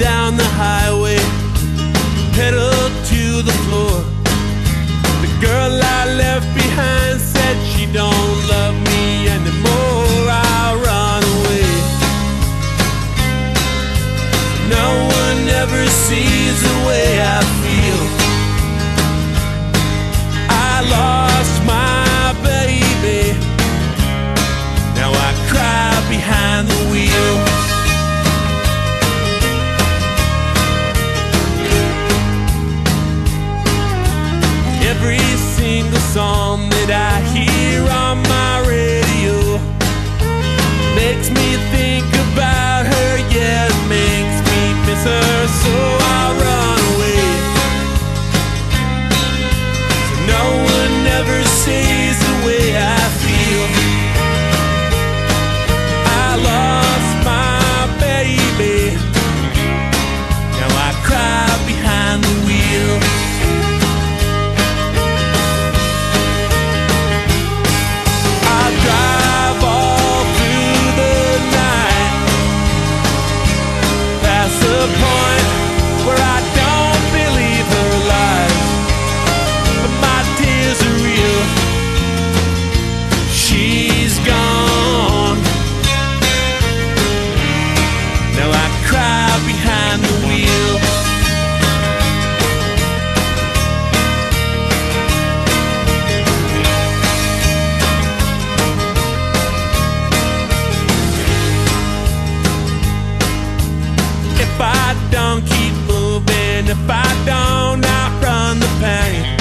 down the highway, pedal to the floor. The girl I left behind said she don't love me anymore. I'll run away. No one ever sees the way I feel. I lost my baby. Now I cry behind the wheel. Every single song that I hear on my radio makes me think about her, yeah, it makes me miss her, so I'll run away. So no one ever sees the way I feel. I lost my baby. Now I cry behind the wheel. Drive all through the night, past the point where I don't believe her lies, but my tears are real. She's gone. Now I cry behind the wheel. If I don't keep moving, if I don't outrun the pain,